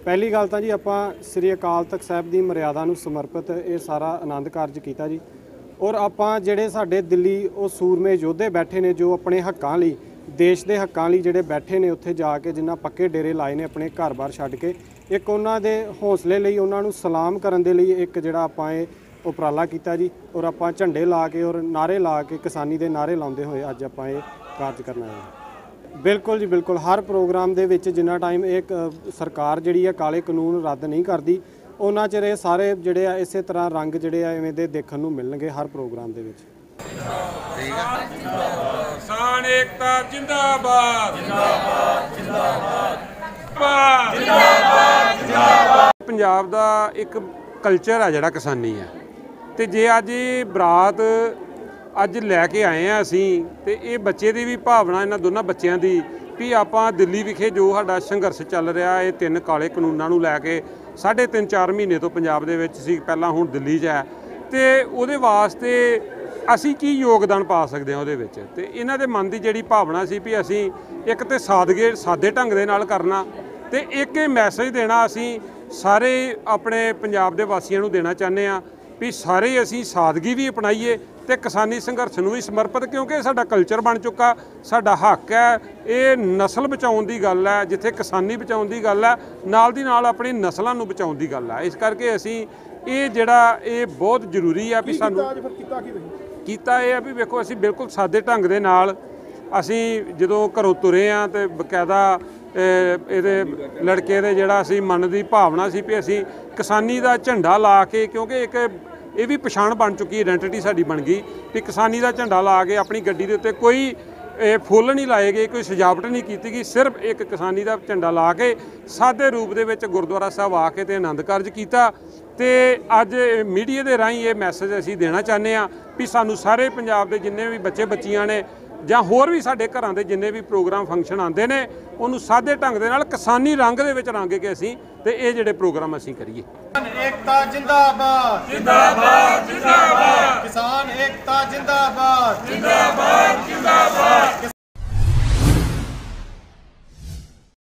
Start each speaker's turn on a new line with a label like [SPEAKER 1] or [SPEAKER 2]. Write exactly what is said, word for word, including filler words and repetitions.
[SPEAKER 1] पहली गल तो जी आपां श्री अकाल तख्त साहब की मर्यादा नूं समर्पित ये सारा आनंद कारज किया जी। और आपां जिहड़े साडे दिल्ली वो सूरमे योद्धे बैठे ने जो अपने हक्कां लई देश के हक्कां लई जिहड़े बैठे ने उत्थे जाके जिन्हां पक्के डेरे लाए ने अपने घर बार छड्ड के एक उन्हां दे हौसले लई उन्हां नूं सलाम करन दे लई एक जिहड़ा आपां इह उपराला किया जी। और आपां झंडे ला के और नारे ला के किसानी के नारे लाउंदे होए अज आपां इह कारज करना है। बिल्कुल जी बिल्कुल हर प्रोग्राम दे विच जिन्ना टाइम एक सरकार जिहड़ी है काले कानून रद्द नहीं करती उन्ना चिर ये सारे जिहड़े आ इसे तरह रंग जिहड़े आ इवें दे देखण नूं मिलणगे हर प्रोग्राम दे विच।
[SPEAKER 2] किसान एकता जिंदाबाद जिंदाबाद जिंदाबाद जिंदाबाद। पंजाब दा एक कल्चर है जिहड़ा किसानी है ते जे अज बरात अज लैके आए हैं असी तो ये बच्चे की भी भावना इन्होंने दोनों बच्चों की भी आप दिल्ली विखे जो साडा संघर्ष चल रहा है तीन काले कानूनों नूं लैके साढ़े तीन चार महीने तो पंजाब दे विच सी पहला हुण दिल्ली च है तो उहदे वास्ते असी की योगदान पा सकते हैं उहदे विच ते इन्हां दे मन की जिहड़ी भावना सी भी असी एक तो सादगे सादे ढंग दे नाल करना ते एक मैसेज देना असी सारे अपने पंजाब दे वासियों नूं देना चाहते हैं भी सारे असी सादगी भी अपनाईए तो किसानी संघर्ष नूं भी समर्पित क्योंकि साडा कल्चर बन चुका साडा हक है ये नस्ल बचाउण दी गल है जिथे किसानी बचाउण दी गल है नाल दी नाल अपनी नस्लों नूं बचाउण दी गल है। इस करके असी ये जिहड़ा ये बहुत जरूरी है भी सानूं कीता ये भी वेखो असी बिल्कुल सादे ढंग दे नाल असी जदों घरों तुरे हाँ तो बकायदा ये लड़के दे जिहड़ा असी मन की भावना सी भी असी किसानी का झंडा ला के क्योंकि एक ये भी पछाण बन चुकी आइडेंटिटी साडी बन गई भी किसानी का झंडा ला के अपनी गड्डी दे उत्ते कोई फुੱਲ नहीं लाए गए कोई सजावट नहीं की गई सिर्फ एक किसानी का झंडा ला के सादे रूप दे विच गुरुद्वारा साहब आके ते आनंद कारज किया। तो अज मीडिया के राही ये मैसेज असी देना चाहते हैं भी सानू सारे पंजाब के जिन्ने भी बच्चे बच्चियां ने ਜਾਂ होर भी साढ़े घरां दे जिन्ने भी प्रोग्राम फंक्शन आते हैं उन्होंने सादे ढंग दे नाल किसानी रंग दे विच रंग के असीं ते ये जिहड़े प्रोग्राम असीं करिए।
[SPEAKER 3] एकता जिंदाबाद जिंदाबाद जिंदाबाद किसान एकता जिंदाबाद जिंदाबाद जिंदाबाद।